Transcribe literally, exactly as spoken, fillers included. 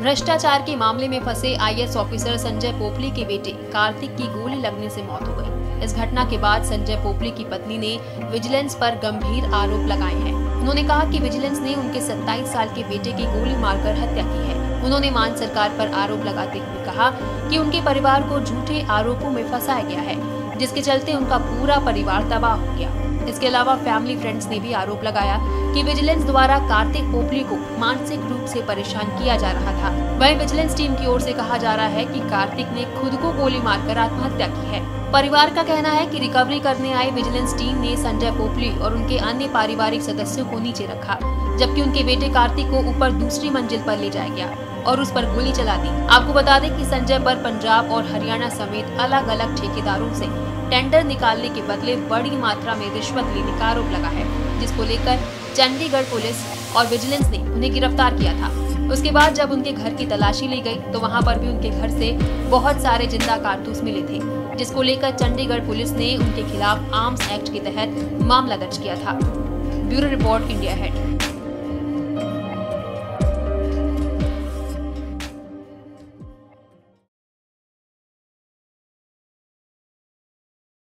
भ्रष्टाचार के मामले में फंसे I A S officer Sanjay Popli के बेटे कार्तिक की गोली लगने से मौत हो गई। इस घटना के बाद संजय पोपली की पत्नी ने विजिलेंस पर गंभीर आरोप लगाए हैं। उन्होंने कहा कि विजिलेंस ने उनके सत्ताईस साल के बेटे की गोली मारकर हत्या की है। उन्होंने मान सरकार पर आरोप लगाते हुए कहा कि उनके परिवार को झूठे आरोपों में फंसाया गया है, जिसके चलते उनका पूरा परिवार तबाह हो गया। इसके अलावा फैमिली फ्रेंड्स ने भी आरोप लगाया कि विजिलेंस द्वारा कार्तिक पोपली को मानसिक रूप से परेशान किया जा रहा था। वहीं विजिलेंस टीम की ओर से कहा जा रहा है कि कार्तिक ने खुद को गोली मारकर आत्महत्या की है। परिवार का कहना है कि रिकवरी करने आई विजिलेंस टीम ने संजय पोपली और उनके अन्य पारिवारिक सदस्यों को नीचे रखा, जबकि उनके बेटे कार्तिक को ऊपर दूसरी मंजिल पर ले जाया गया और उस पर गोली चला दी। आपको बता दें कि संजय पर पंजाब और हरियाणा समेत अलग अलग ठेकेदारों से टेंडर निकालने के बदले बड़ी मात्रा में रिश्वत लेने का आरोप लगा है, जिसको लेकर चंडीगढ़ पुलिस और विजिलेंस ने उन्हें गिरफ्तार किया था। उसके बाद जब उनके घर की तलाशी ली गई तो वहां पर भी उनके घर से बहुत सारे जिंदा कारतूस मिले थे, जिसको लेकर चंडीगढ़ पुलिस ने उनके खिलाफ आर्म्स एक्ट के तहत मामला दर्ज किया था। Bureau report, India head.